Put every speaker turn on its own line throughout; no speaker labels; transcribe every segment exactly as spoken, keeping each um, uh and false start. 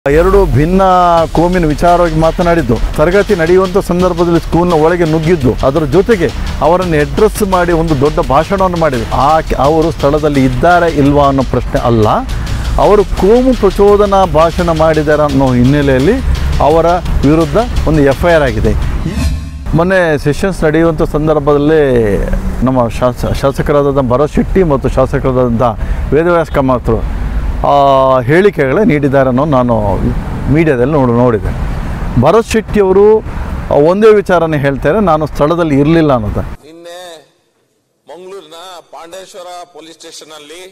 ಎರಡು ಭಿನ್ನ ಕೋಮಿನ ವಿಚಾರವಾಗಿ ಮಾತನಾಡಿದ್ದು, ತರಗತಿ ನಡೆಯುವಂಥ ಸಂದರ್ಭದಲ್ಲಿ ಸ್ಕೂಲ್ನ ಒಳಗೆ ನುಗ್ಗಿದ್ದು, ಅದರ ಜೊತೆಗೆ ಅವರನ್ನು ಅಡ್ರೆಸ್ ಮಾಡಿ ಒಂದು ದೊಡ್ಡ ಭಾಷಣವನ್ನು ಮಾಡಿದೆ. ಆ ಅವರು ಸ್ಥಳದಲ್ಲಿ ಇದ್ದಾರೆ ಇಲ್ವಾ ಅನ್ನೋ ಪ್ರಶ್ನೆ ಅಲ್ಲ, ಅವರು ಕೋಮು ಪ್ರಚೋದನಾ ಭಾಷಣ ಮಾಡಿದ್ದಾರೆ ಅನ್ನೋ ಹಿನ್ನೆಲೆಯಲ್ಲಿ ಅವರ ವಿರುದ್ಧ ಒಂದು ಎಫ್ ಐ ಆರ್ ಆಗಿದೆ. ಮೊನ್ನೆ ಸೆಷನ್ಸ್ ನಡೆಯುವಂಥ ಸಂದರ್ಭದಲ್ಲಿ ನಮ್ಮ ಶಾಸ ಶಾಸಕರಾದಂಥ ಭರತ್ ಶೆಟ್ಟಿ ಮತ್ತು ಶಾಸಕರಾದಂಥ ವೇದವ್ಯಾಸ ಕಾಮತ್ರು ಹೇಳಿಕೆಗಳೇ ನೀಡಿದ್ದಾರೆ ಅನ್ನೋ ನಾನು ಮೀಡಿಯಾದಲ್ಲಿ ನೋಡಿ ನೋಡಿದೆ. ಭರತ್ ಶೆಟ್ಟಿಯವರು ಒಂದೇ ವಿಚಾರನೇ ಹೇಳ್ತಾರೆ, ನಾನು ಸ್ಥಳದಲ್ಲಿ ಇರಲಿಲ್ಲ ಅನ್ನೋದು.
ನಿನ್ನೆ ಮಂಗಳೂರಿನ ಪಾಂಡೇಶ್ವರ ಪೊಲೀಸ್ ಸ್ಟೇಷನ್ ಅಲ್ಲಿ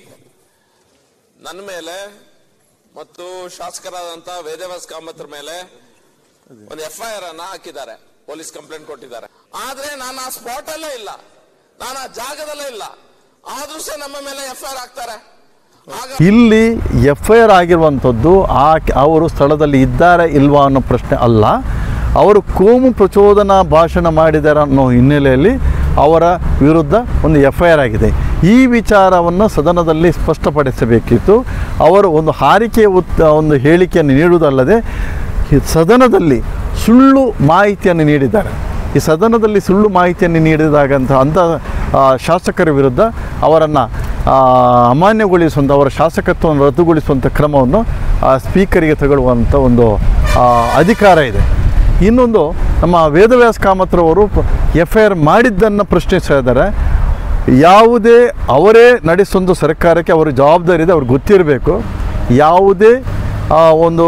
ನನ್ನ ಮೇಲೆ ಮತ್ತು ಶಾಸಕರಾದಂಥ ವೇದವ್ಯಾಸ ಕಾಮತ್ರ ಮೇಲೆ ಒಂದು ಎಫ್ ಐ ಆರ್ ಅನ್ನ ಹಾಕಿದ್ದಾರೆ, ಪೊಲೀಸ್ ಕಂಪ್ಲೇಂಟ್ ಕೊಟ್ಟಿದ್ದಾರೆ. ಆದ್ರೆ ನಾನು ಆ ಸ್ಪಾಟ್ ಅಲ್ಲೇ ಇಲ್ಲ, ನಾನು ಆ ಜಾಗದಲ್ಲೇ ಇಲ್ಲ, ಆದ್ರೂ ಸಹ ನಮ್ಮ ಮೇಲೆ ಎಫ್ ಐ ಆರ್ ಹಾಕ್ತಾರೆ.
ಇಲ್ಲಿ ಎಫ್ ಐ ಆರ್ ಆಗಿರುವಂಥದ್ದು ಆ ಅವರು ಸ್ಥಳದಲ್ಲಿ ಇದ್ದಾರೆ ಇಲ್ವಾ ಅನ್ನೋ ಪ್ರಶ್ನೆ ಅಲ್ಲ, ಅವರು ಕೋಮು ಪ್ರಚೋದನಾ ಭಾಷಣ ಮಾಡಿದ್ದಾರೆ ಅನ್ನೋ ಹಿನ್ನೆಲೆಯಲ್ಲಿ ಅವರ ವಿರುದ್ಧ ಒಂದು ಎಫ್ ಐ ಆರ್ ಆಗಿದೆ. ಈ ವಿಚಾರವನ್ನು ಸದನದಲ್ಲಿ ಸ್ಪಷ್ಟಪಡಿಸಬೇಕಿತ್ತು. ಅವರು ಒಂದು ಹಾರಿಕೆಯ ಉತ್ ಒಂದು ಹೇಳಿಕೆಯನ್ನು ನೀಡುವುದಲ್ಲದೆ ಸದನದಲ್ಲಿ ಸುಳ್ಳು ಮಾಹಿತಿಯನ್ನು ನೀಡಿದ್ದಾರೆ. ಈ ಸದನದಲ್ಲಿ ಸುಳ್ಳು ಮಾಹಿತಿಯನ್ನು ನೀಡಿದಾಗಂತ ಅಂಥ ಶಾಸಕರ ವಿರುದ್ಧ ಅವರನ್ನು ಅಮಾನ್ಯಗೊಳಿಸುವಂಥ, ಅವರ ಶಾಸಕತ್ವವನ್ನು ರದ್ದುಗೊಳಿಸುವಂಥ ಕ್ರಮವನ್ನು ಸ್ಪೀಕರಿಗೆ ತಗೊಳ್ಳುವಂಥ ಒಂದು ಅಧಿಕಾರ ಇದೆ. ಇನ್ನೊಂದು, ನಮ್ಮ ವೇದವ್ಯಾಸ ಕಾಮತ್ರವರು ಎಫ್ ಐ ಆರ್ ಮಾಡಿದ್ದನ್ನು ಪ್ರಶ್ನಿಸಿದ್ದಾರೆ. ಯಾವುದೇ ಅವರೇ ನಡೆಸೊಂದು ಸರ್ಕಾರಕ್ಕೆ ಅವರ ಜವಾಬ್ದಾರಿ ಇದೆ, ಅವ್ರಿಗೆ ಗೊತ್ತಿರಬೇಕು. ಯಾವುದೇ ಒಂದು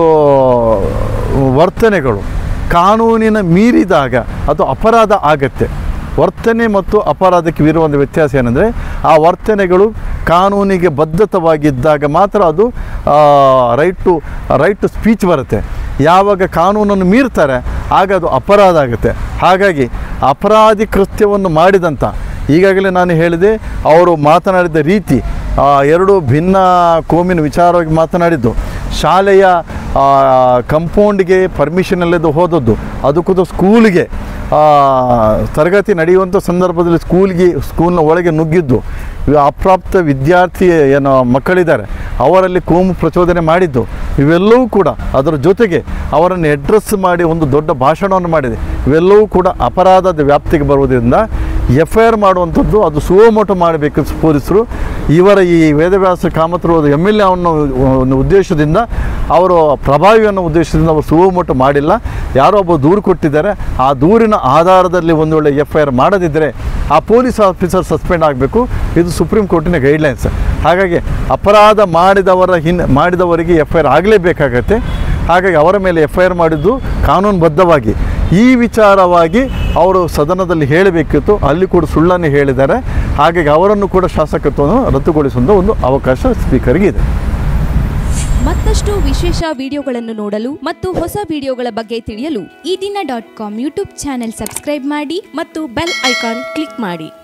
ವರ್ತನೆಗಳು ಕಾನೂನಿನ ಮೀರಿದಾಗ ಅದು ಅಪರಾಧ ಆಗತ್ತೆ. ವರ್ತನೆ ಮತ್ತು ಅಪರಾಧಕ್ಕೆ ಇರುವ ಒಂದು ವ್ಯತ್ಯಾಸ ಏನಂದರೆ, ಆ ವರ್ತನೆಗಳು ಕಾನೂನಿಗೆ ಬದ್ಧತವಾಗಿದ್ದಾಗ ಮಾತ್ರ ಅದು right to right to speech ಬರುತ್ತೆ. ಯಾವಾಗ ಕಾನೂನನ್ನು ಮೀರ್ತಾರೆ ಆಗ ಅದು ಅಪರಾಧ ಆಗುತ್ತೆ. ಹಾಗಾಗಿ ಅಪರಾಧಿ ಕೃತ್ಯವನ್ನು ಮಾಡಿದಂಥ, ಈಗಾಗಲೇ ನಾನು ಹೇಳಿದೆ, ಅವರು ಮಾತನಾಡಿದ ರೀತಿ ಎರಡು ಭಿನ್ನ ಕೋಮಿನ ವಿಚಾರವಾಗಿ ಮಾತನಾಡಿದ್ದು, ಶಾಲೆಯ ಕಂಪೌಂಡ್ಗೆ ಪರ್ಮಿಷನ್ ಇಲ್ಲದೆ ಹೋದದ್ದು, ಅದಕ್ಕೂ ಸ್ಕೂಲಿಗೆ ತರಗತಿ ನಡೆಯುವಂಥ ಸಂದರ್ಭದಲ್ಲಿ ಸ್ಕೂಲ್ಗೆ ಸ್ಕೂಲ್ನ ಒಳಗೆ ನುಗ್ಗಿದ್ದು, ಅಪ್ರಾಪ್ತ ವಿದ್ಯಾರ್ಥಿ ಏನೋ ಮಕ್ಕಳಿದ್ದಾರೆ ಅವರಲ್ಲಿ ಕೋಮು ಪ್ರಚೋದನೆ ಮಾಡಿದ್ದು, ಇವೆಲ್ಲವೂ ಕೂಡ ಅದರ ಜೊತೆಗೆ ಅವರನ್ನು ಅಡ್ರೆಸ್ ಮಾಡಿ ಒಂದು ದೊಡ್ಡ ಭಾಷಣವನ್ನು ಮಾಡಿದೆ. ಇವೆಲ್ಲವೂ ಕೂಡ ಅಪರಾಧದ ವ್ಯಾಪ್ತಿಗೆ ಬರುವುದರಿಂದ ಎಫ್ ಐ ಆರ್ ಮಾಡುವಂಥದ್ದು ಅದು ಸುವಮೋಟೋ ಮಾಡಬೇಕು ಪೊಲೀಸರು. ಇವರ ಈ ವೇದವ್ಯಾಸ ಕಾಮತ್ರು ಎಮ್ ಎಲ್ ಎ ಅನ್ನೋ ಒಂದು ಉದ್ದೇಶದಿಂದ, ಅವರು ಪ್ರಭಾವಿ ಅನ್ನೋ ಉದ್ದೇಶದಿಂದ ಅವರು ಸುವಮೋಟೋ ಮಾಡಿಲ್ಲ. ಯಾರೋ ಒಬ್ಬ ದೂರು ಕೊಟ್ಟಿದ್ದಾರೆ, ಆ ದೂರಿನ ಆಧಾರದಲ್ಲಿ ಒಂದು ವೇಳೆ ಎಫ್ ಐ ಆರ್ ಮಾಡದಿದ್ದರೆ ಆ ಪೊಲೀಸ್ ಆಫೀಸರ್ ಸಸ್ಪೆಂಡ್ ಆಗಬೇಕು. ಇದು ಸುಪ್ರೀಂ ಕೋರ್ಟಿನ ಗೈಡ್ಲೈನ್ಸ್. ಹಾಗಾಗಿ ಅಪರಾಧ ಮಾಡಿದವರ ಹಿನ್ ಮಾಡಿದವರಿಗೆ ಎಫ್ ಐ ಆರ್ ಆಗಲೇಬೇಕಾಗತ್ತೆ. ಹಾಗಾಗಿ ಅವರ ಮೇಲೆ ಎಫ್ ಐ ಆರ್ ಮಾಡಿದ್ದು ಕಾನೂನುಬದ್ಧವಾಗಿ. ಈ ವಿಚಾರವಾಗಿ ಅವರು ಸದನದಲ್ಲಿ ಹೇಳಬೇಕಿತ್ತು, ಅಲ್ಲಿ ಕೂಡ ಸುಳ್ಳನ್ನು ಹೇಳಿದ್ದಾರೆ. ಹಾಗಾಗಿ ಅವರನ್ನು ಕೂಡ ಶಾಸಕತ್ವವನ್ನು ರದ್ದುಗೊಳಿಸುವ ಒಂದು ಅವಕಾಶ ಸ್ಪೀಕರ್ಗೆ ಇದೆ.
ಮತ್ತಷ್ಟು ವಿಶೇಷ ವಿಡಿಯೋಗಳನ್ನು ನೋಡಲು ಮತ್ತು ಹೊಸ ವಿಡಿಯೋಗಳ ಬಗ್ಗೆ ತಿಳಿಯಲು Ee Dina dot com YouTube channel subscribe ಮಾಡಿ ಮತ್ತು ಬೆಲ್ ಐಕಾನ್ ಕ್ಲಿಕ್ ಮಾಡಿ.